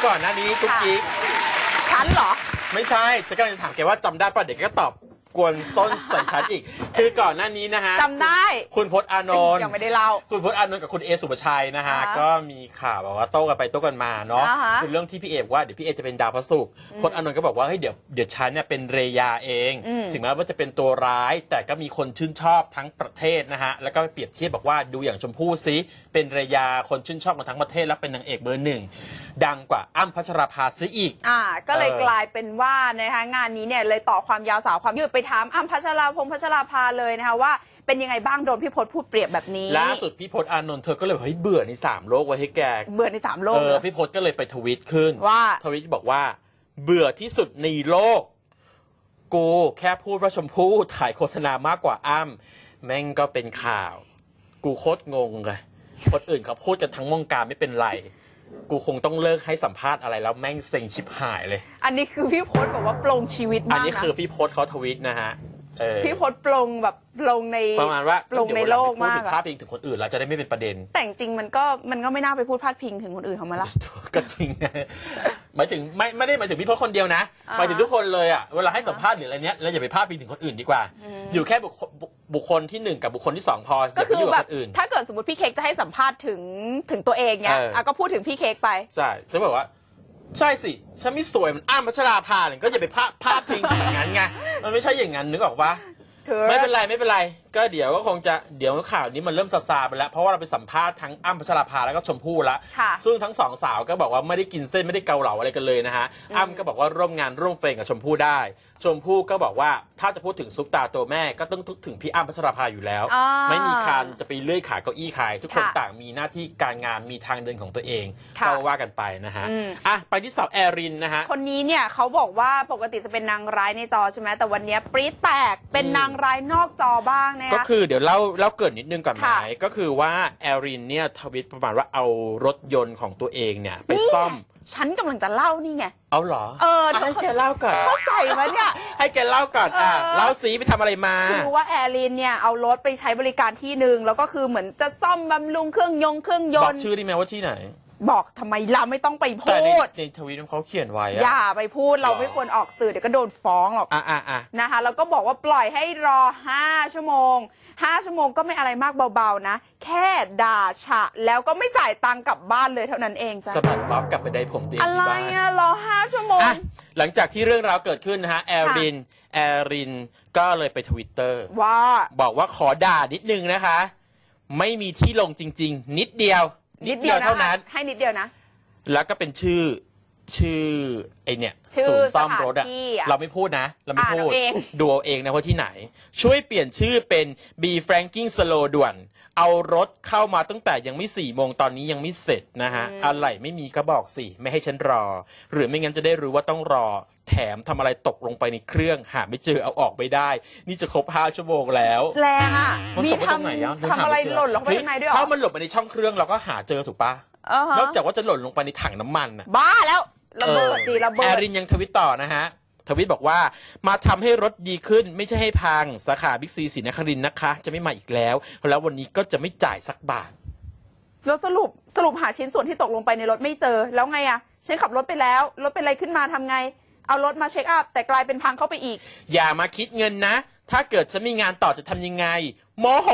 ก่อนหน้านี้กุ๊กกิ๊กฉันเหรอไม่ใช่ฉันกำลังจะถามแกว่าจำได้ป่ะเด็กก็ตอบกวนส้นใส่ฉันอีกคือก่อนหน้านี้นะฮะจำได้คุณพจน์อานนท์ยังไม่ได้เล่าคุณพจน์อานนท์กับคุณเอสุภชัยนะฮะก็มีข่าวบอกว่าโต้กันไปโต้กันมาเนาะคือเรื่องที่พี่เอบอกว่าเดี๋ยวพี่เอจะเป็นดาวพระศุกร์พจน์อานนท์ก็บอกว่าเฮ้ยเดี๋ยวฉันเนี่ยเป็นเรยาเองถึงแม้ว่าจะเป็นตัวร้ายแต่ก็มีคนชื่นชอบทั้งประเทศนะฮะแล้วก็เปรียบเทียบบอกว่าดูอย่างชมพู่ซิเป็นเรยาคนชื่นชอบกันทั้งประเทศและเป็นนางเอกเบอร์หนึ่งดังกว่าอ้ำพัชราภาซิอีกก็เลยกลายเป็นว่านะคะงานนี้เนี่ยเลยต่อความยาวสาวความยืดไปถามอ้ำพัชราภาเลยนะคะว่าเป็นยังไงบ้างโดนพี่พจน์พูดเปรียบแบบนี้ล่าสุดพี่พจน์อานนท์เธอก็เลยเฮ้ยเบื่อใน3โลกไว้ให้แกเบื่อใน3โลกพี่พจน์ก็เลยไปทวีตขึ้นว่าทวีตบอกว่าเบื่อที่สุดในโลกกูแค่พูดว่าชมพู่ถ่ายโฆษณามากกว่าอ้ำแม่งก็เป็นข่าวกูโคตรงงเลยคนอื่นเขาพูดกันทั้งวงการไม่เป็นไรกูคงต้องเลิกให้สัมภาษณ์อะไรแล้วแม่งเซ็งชิบหายเลยอันนี้คือพี่พจน์บอกว่าปลงชีวิตมากนะอันนี้คือพี่พจน์เขาทวีตนะฮะพี่พจน์ปลงแบบปลงในประมาณว่าปลงในโลกมากพูดถึงภาพพิงถึงคนอื่นเราจะได้ไม่เป็นประเด็นแต่จริงมันก็ไม่น่าไปพูดพาดพิงถึงคนอื่นเขามาละก็จริงหมายถึงไม่ได้หมายถึงพี่พจน์คนเดียวนะหมายถึงทุกคนเลยอ่ะเวลาให้สัมภาษณ์หรืออะไรเนี้ยเราอย่าไปพาดพิงถึงคนอื่นดีกว่าอยู่แค่บุคคลที่1กับบุคคลที่2พออย่าไปยุ่งกับคนอื่นถ้าเกิดสมมติพี่เค้กจะให้สัมภาษณ์ถึงตัวเองเนี้ยก็พูดถึงพี่เค้กไปใช่ฉันบอกว่าใช่สิฉันไม่สวยมันอ้ำพัชราภาเลยก็อย่าไปพาดพิงอย่างนั้นไงมันไม่ใช่อย่างนั้นนึกออกปะไม่เป็นไรก็เดี๋ยวก็คงจะเดี๋ยวข่าวนี้มันเริ่มซาไปแล้วเพราะว่าเราไปสัมภาษณ์ทั้งอ้ำพัชราภาแล้วก็ชมพู่ละซึ่งทั้งสองสาวก็บอกว่าไม่ได้กินเส้นไม่ได้เกาเหลาอะไรกันเลยนะฮะอ้ำก็บอกว่าร่วมงานร่วมเฟรมกับชมพู่ได้ชมพู่ก็บอกว่าถ้าจะพูดถึงซุปตาตัวแม่ก็ต้องถึงพี่อ้ำพัชราภาอยู่แล้วไม่มีการจะไปเลื่อยขาเก้าอี้ใครทุกคนต่างมีหน้าที่การงานมีทางเดินของตัวเองก็ว่ากันไปนะฮะไปที่สาวแอรินนะฮะคนนี้เนี่ยเขาบอกว่าปกติจะเป็นนางร้ายในจอใช่ไหมแต่วันนี้ปรี๊ดแตกเป็นนางร้ายนอกจอบ้างนะคะก็คือเดี๋ยวเล่าเกิดนิดนึงก่อนไหมก็คือว่าแอรินเนี่ยทวิตประมาณว่าเอารถยนต์ของตัวเองเนี่ยไปซ่อมฉันกำลังจะเล่านี่ไงเอาเหรอให้แกเล่าก่อนเข้าใจไหมเนี่ยให้แกเล่าก่อนเล่าซีไปทำอะไรมาคือว่าแอรินเนี่ยเอารถไปใช้บริการที่หนึ่งแล้วก็คือเหมือนจะซ่อมบำรุงเครื่องยนต์บอกชื่อได้ไหมว่าที่ไหนบอกทำไมเราไม่ต้องไปพูดในทวีตเขาเขียนไว้อย่าไปพูดเราไม่ควรออกสื่อเดี๋ยวก็โดนฟ้องหรอกนะคะแล้วก็บอกว่าปล่อยให้รอ5 ชั่วโมงก็ไม่อะไรมากเบาๆนะแค่ด่าฉะแล้วก็ไม่จ่ายตังค์กลับบ้านเลยเท่านั้นเองจ้ะสะบัดบ๊อบกลับไปได้ผมตีที่บ้านรอ5 ชั่วโมงหลังจากที่เรื่องราวเกิดขึ้นนะฮะแอรินก็เลยไปทวิตเตอร์ว่าบอกว่าขอด่านิดนึงนะคะไม่มีที่ลงจริงๆนิดเดียวเท่านั้นให้นิดเดียวนะแล้วก็เป็นชื่อไอเนี่ยศูนย์ซ่อมรถอะเราไม่พูดนะเราไม่พูดดูเอาเองนะว่าที่ไหนช่วยเปลี่ยนชื่อเป็น B Franking Slow ด่วนเอารถเข้ามาตั้งแต่ยังไม่4 โมงตอนนี้ยังไม่เสร็จนะฮะอะไรไม่มีก็บอกสิไม่ให้ฉันรอหรือไม่งั้นจะได้รู้ว่าต้องรอแถมทำอะไรตกลงไปในเครื่องหาไม่เจอเอาออกไม่ได้นี่จะครบ5 ชั่วโมงแล้วแรงอ่ะมีทำอะไรหล่นลงไปในด้วยถ้ามันหล่นไปในช่องเครื่องเราก็หาเจอถูกปะนอกจากว่าจะหล่นลงไปในถังน้ำมันอะบ้าแล้วระเบิดแอรินยังทวิตต่อนะฮะทวิตบอกว่ามาทำให้รถดีขึ้นไม่ใช่ให้พังสาขาบิ๊กซีศรีนครินทร์นะคะจะไม่มาอีกแล้ววันนี้ก็จะไม่จ่ายสักบาทแล้วสรุปหาชิ้นส่วนที่ตกลงไปในรถไม่เจอแล้วไงอะฉันขับรถไปแล้วรถเป็นอะไรขึ้นมาทำไงเอารถมาเช็คอัพแต่กลายเป็นพังเข้าไปอีกอย่ามาคิดเงินนะถ้าเกิดฉันมีงานต่อจะทำยังไงโมโห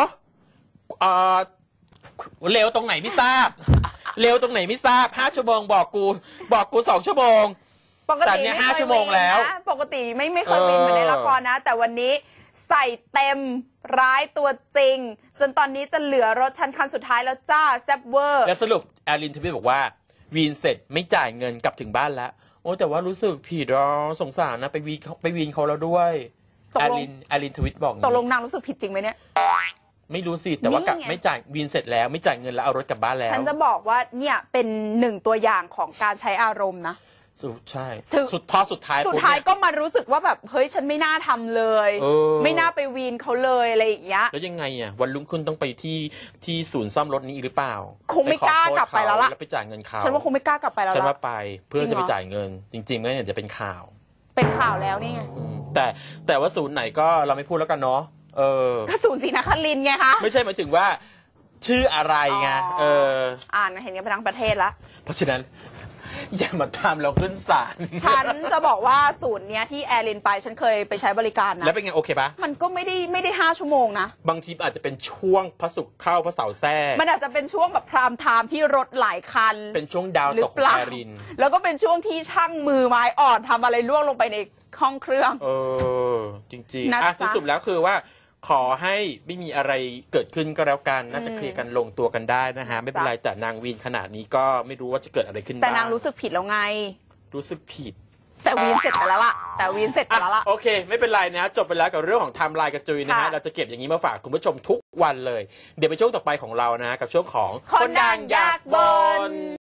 เร็วตรงไหนไม่ทราบ5 ชั่วโมงบอกกู2 ชั่วโมงปกติเนี่ย5 ชั่วโมงแล้วปกติไม่เคยบินเหมือนในละครนะแต่วันนี้ใส่เต็มร้ายตัวจริงจนตอนนี้จะเหลือรถชั้นคันสุดท้ายแล้วจ้าแซบเวอร์และสรุปแอรินทวีตบอกว่าวีนเสร็จไม่จ่ายเงินกลับถึงบ้านแล้วโอ้แต่ว่ารู้สึกผิดสงสารนะไปวีนเขาแล้วด้วยแอรินทวีตบอกตกลงนางรู้สึกผิดจริงไหมเนี่ยไม่รู้สิแต่ว่ากลับไม่จ่ายวีนเสร็จแล้วไม่จ่ายเงินแล้วเอารถกลับบ้านแล้วฉันจะบอกว่าเนี่ยเป็น1 ตัวอย่างของการใช้อารมณ์นะใช่พอสุดท้ายก็มารู้สึกว่าแบบเฮ้ยฉันไม่น่าทำเลยไม่น่าไปวีนเขาเลยอะไรอย่างเงี้ยแล้วยังไงอ่ะวันรุ่งขึ้นต้องไปที่ศูนย์ซ่อมรถนี้หรือเปล่าคงไม่กล้ากลับไปแล้วล่ะไปจ่ายเงินเขาฉันว่าคงไม่กล้ากลับไปแล้วฉันว่าไปเพื่อจะไปจ่ายเงินจริงๆแล้วเนี่ยจะเป็นข่าวแล้วนี่ไงแต่ว่าศูนย์ไหนก็เราไม่พูดแล้วกันเนาะก็ศูนย์ศรีนครินทร์ไงคะไม่ใช่หมายถึงว่าชื่ออะไรไงอ่านเห็นกันไปทั้งประเทศละเพราะฉะนั้นอย่ามาทำเราขึ้นศาลฉันจะบอกว่าศูนย์เนี้ยที่แอร์ลินไปฉันเคยไปใช้บริการนะแล้วเป็นไงโอเคปะมันก็ไม่ได้5 ชั่วโมงนะบางทีอาจจะเป็นช่วงพระศุกร์เข้าพระเสาร์แทรกมันอาจจะเป็นช่วงแบบพรามไทม์ที่รถหลายคันเป็นช่วงดาวตกของแอร์ลินแล้วก็เป็นช่วงที่ช่างมือไม้อ่อนทำอะไรล่วงลงไปในห้องเครื่องจริงๆที่สุดแล้วคือว่าขอให้ไม่มีอะไรเกิดขึ้นก็แล้วกันน่าจะเคลียร์กันลงตัวกันได้นะฮะไม่เป็นไรแต่นางวีนขนาดนี้ก็ไม่รู้ว่าจะเกิดอะไรขึ้นแต่นางรู้สึกผิดแล้วไงรู้สึกผิดแต่วีนเสร็จไปแล้วล่ะโอเคไม่เป็นไรนะจบไปแล้วกับเรื่องของไทม์ไลน์กระจุยนะฮะเราจะเก็บอย่างนี้มาฝากคุณผู้ชมทุกวันเลยเดี๋ยวไปช่วงต่อไปของเรานะกับช่วงของคนดังอยากบ่น